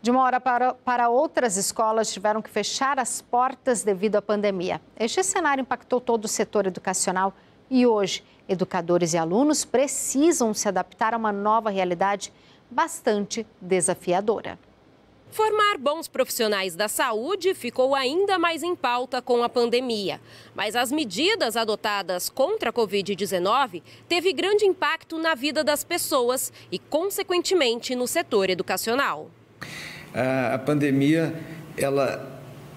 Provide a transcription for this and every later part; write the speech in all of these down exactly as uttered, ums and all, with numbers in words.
De uma hora para, para outra, as escolas tiveram que fechar as portas devido à pandemia. Este cenário impactou todo o setor educacional e hoje, educadores e alunos precisam se adaptar a uma nova realidade bastante desafiadora. Formar bons profissionais da saúde ficou ainda mais em pauta com a pandemia. Mas as medidas adotadas contra a covid dezenove teve grande impacto na vida das pessoas e, consequentemente, no setor educacional. A pandemia, ela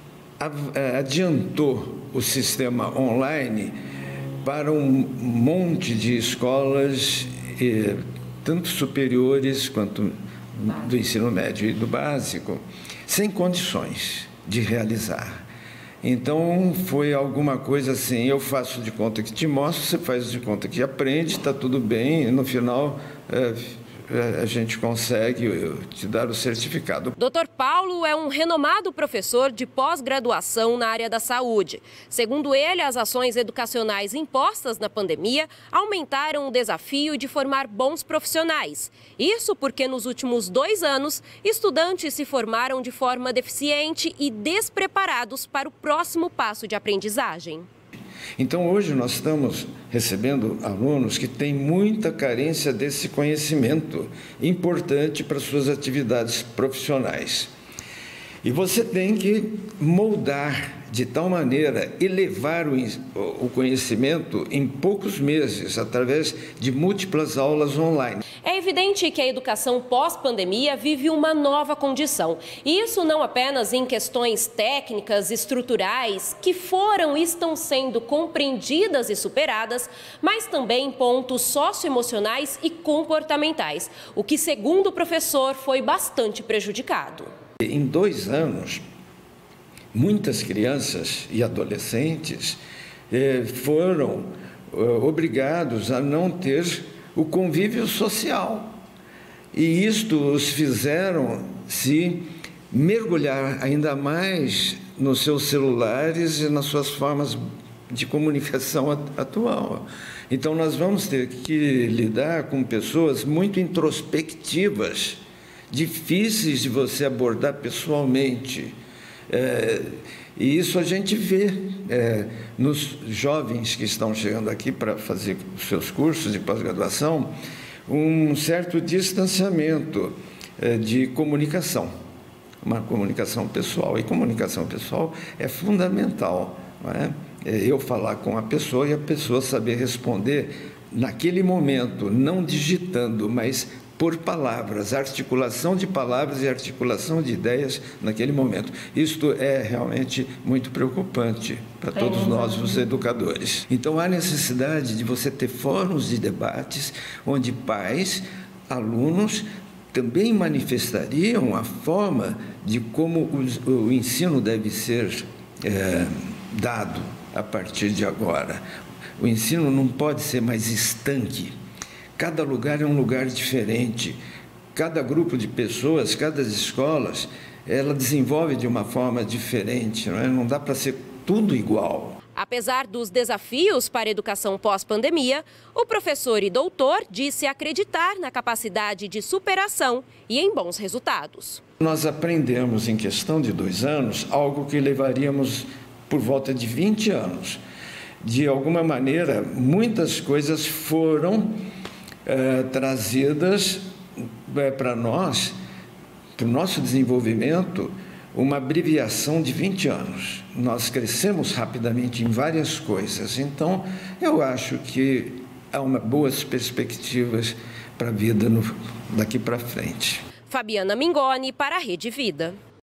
adiantou o sistema online para um monte de escolas, tanto superiores quanto do ensino médio e do básico, sem condições de realizar. Então, foi alguma coisa assim, eu faço de conta que te mostro, você faz de conta que aprende, está tudo bem, e no final a gente consegue te dar o certificado. doutor Paulo é um renomado professor de pós-graduação na área da saúde. Segundo ele, as ações educacionais impostas na pandemia aumentaram o desafio de formar bons profissionais. Isso porque nos últimos dois anos, estudantes se formaram de forma deficiente e despreparados para o próximo passo de aprendizagem. Então, hoje nós estamos recebendo alunos que têm muita carência desse conhecimento importante para suas atividades profissionais. E você tem que moldar de tal maneira, elevar o conhecimento em poucos meses, através de múltiplas aulas online. É evidente que a educação pós-pandemia vive uma nova condição. E isso não apenas em questões técnicas, estruturais, que foram e estão sendo compreendidas e superadas, mas também em pontos socioemocionais e comportamentais, o que, segundo o professor, foi bastante prejudicado. Em dois anos, muitas crianças e adolescentes eh, foram eh, obrigados a não ter o convívio social. E isto os fizeram se mergulhar ainda mais nos seus celulares e nas suas formas de comunicação atual. Então, nós vamos ter que lidar com pessoas muito introspectivas, difíceis de você abordar pessoalmente. É, e isso a gente vê é, nos jovens que estão chegando aqui para fazer os seus cursos de pós-graduação, um certo distanciamento é, de comunicação, uma comunicação pessoal. E comunicação pessoal é fundamental, não é? É eu falar com a pessoa e a pessoa saber responder naquele momento, não digitando, mas por palavras, articulação de palavras e articulação de ideias naquele momento. Isto é realmente muito preocupante para todos nós, os educadores. Então, há necessidade de você ter fóruns de debates onde pais, alunos, também manifestariam a forma de como o, o ensino deve ser é, dado a partir de agora. O ensino não pode ser mais estanque. Cada lugar é um lugar diferente, cada grupo de pessoas, cada escola, ela desenvolve de uma forma diferente, não é? Não dá para ser tudo igual. Apesar dos desafios para a educação pós-pandemia, o professor e doutor disse acreditar na capacidade de superação e em bons resultados. Nós aprendemos em questão de dois anos algo que levaríamos por volta de vinte anos. De alguma maneira, muitas coisas foram É, trazidas é, para nós, para o nosso desenvolvimento, uma abreviação de vinte anos. Nós crescemos rapidamente em várias coisas, então eu acho que há uma, boas perspectivas para a vida no, daqui para frente. Fabiana Mingoni para a Rede Vida.